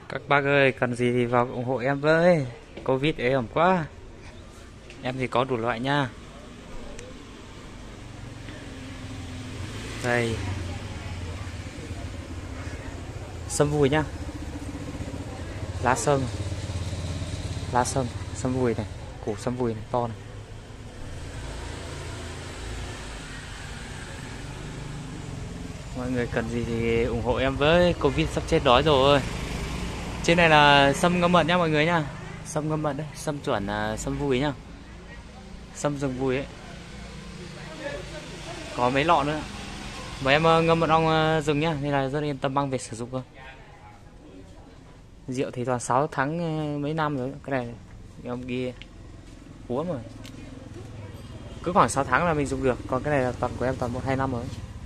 Các bác ơi, cần gì thì vào ủng hộ em với. Covid ế ẩm quá. Em thì có đủ loại nha. Đây, sâm vùi nhá. Lá sâm, sâm vùi này, củ sâm vùi này, to này. Mọi người cần gì thì ủng hộ em với, Covid sắp chết đói rồi. Trên này là sâm ngâm mận nhá mọi người nhá. Sâm ngâm mận đấy, sâm chuẩn là sâm vùi nhá. Sâm rừng vùi ấy. Có mấy lọ nữa. Và em ngâm mật ong rừng nhá, nên là rất yên tâm mang về sử dụng cơ. Rượu thì toàn 6 tháng mấy năm rồi, cái này ông ghi uống rồi. Cứ khoảng 6 tháng là mình dùng được, còn cái này là toàn của em toàn 1-2 năm rồi.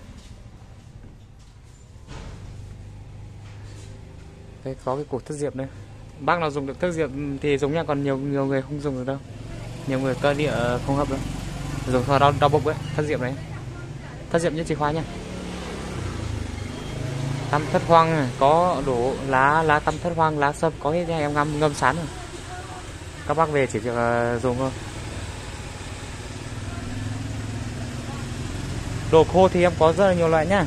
Đây có cái củ thất diệp đây. Bác nào dùng được thất diệp thì dùng nha, còn nhiều người không dùng được đâu. Nhiều người cơ địa không hấp đâu. Dùng thôi đau bụng ấy, thất diệp đấy. Thất diệp nhất chìa khóa nhá. Tăm thất hoang này, có đổ lá tăm thất hoang, lá sâm có hết nha, em ngâm sán rồi. Các bác về chỉ việc dùng thôi. Đồ khô thì em có rất là nhiều loại nhá.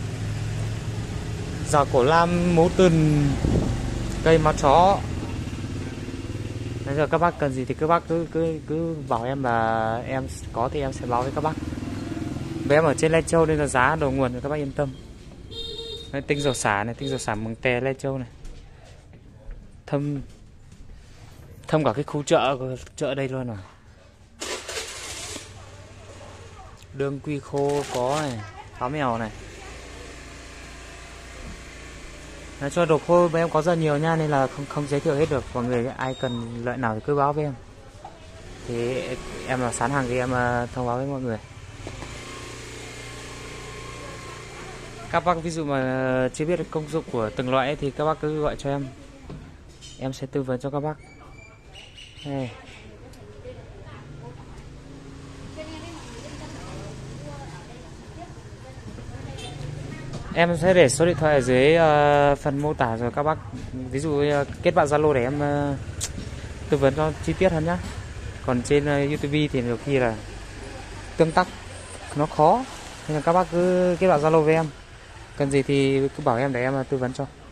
Giò cổ lam, mố từng, cây máu chó. Bây giờ các bác cần gì thì các bác cứ bảo em, là em có thì em sẽ báo với các bác. Với em ở trên Lai Châu nên là giá đầu nguồn thì các bác yên tâm. Đây, tinh dầu xả này, tinh dầu xả Mường Tè Lai Châu này. Thâm cả cái khu chợ đây luôn rồi. Đương quy khô có này, táo mèo này. Nói cho đồ khô với em có rất nhiều nha, nên là không giới thiệu hết được. Mọi người ai cần loại nào thì cứ báo với em. Thì em là sán hàng thì em thông báo với mọi người. Các bác ví dụ mà chưa biết công dụng của từng loại ấy, thì các bác cứ gọi cho em sẽ tư vấn cho các bác. Đây. Em sẽ để số điện thoại ở dưới phần mô tả rồi các bác. Ví dụ kết bạn Zalo để em tư vấn cho chi tiết hơn nhá. Còn trên YouTube thì nhiều khi là tương tác nó khó, nên là các bác cứ kết bạn Zalo với em. Cần gì thì cứ bảo em để em tư vấn cho.